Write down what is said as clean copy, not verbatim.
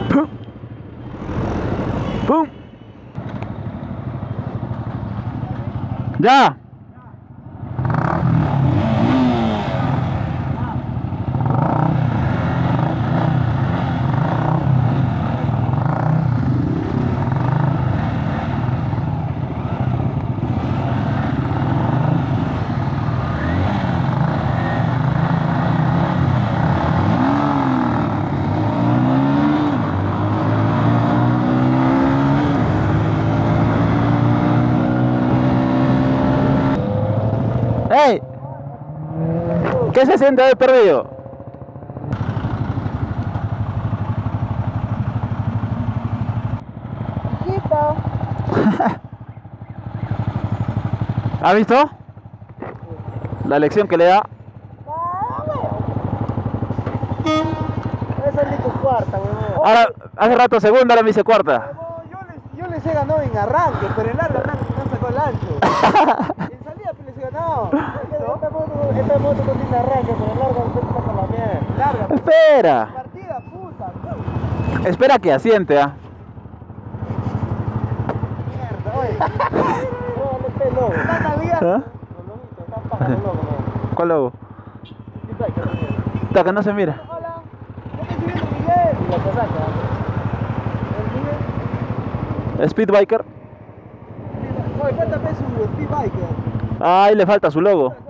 ¡Pum! ¡Pum! ¡Ya! ¡Ey! ¿Qué se siente haber perdido? Hijita. ¿Has visto? La lección que le da. Ah, weón. Esa es tu cuarta, weón. Ahora, hace rato segunda, ahora me dice cuarta. Yo les he ganado en arranque, pero en larga no sacó el ancho. En salida pues les he ganado. Esta moto no tiene arranque, pero en larga no saca la mierda. Larga. Espera. Partida, puta. Espera que asiente, ¿ah? Mierda, oye. No, no esté loco. Está Navidad. ¿Ah? Los lobitos, están pájaros locos, ¿no? ¿Cuál logo? Está que no se mira. Hola. Yo estoy subiendo Miguel. Y la casaca. El Miguel. Speedbiker. Oye, ¿cuántas veces un speed biker? Ay, le falta su logo.